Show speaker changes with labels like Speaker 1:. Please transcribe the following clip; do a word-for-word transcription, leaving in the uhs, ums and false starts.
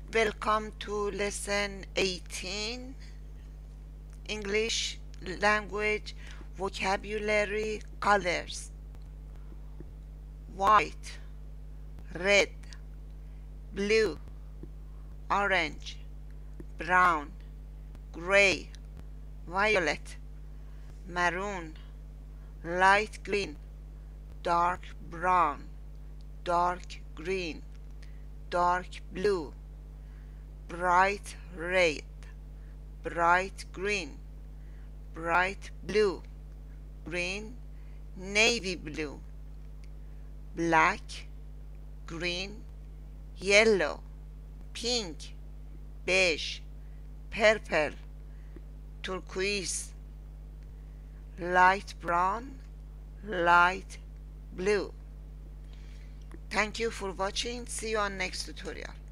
Speaker 1: Welcome to lesson eighteen, English language, vocabulary, colors. White, red, blue, orange, brown, gray, violet, maroon, light green, dark brown, dark green, dark blue, bright red, bright green, bright blue, green, navy blue, black, green, yellow, pink, beige, purple, turquoise, light brown, light blue. Thank you for watching. See you on next tutorial.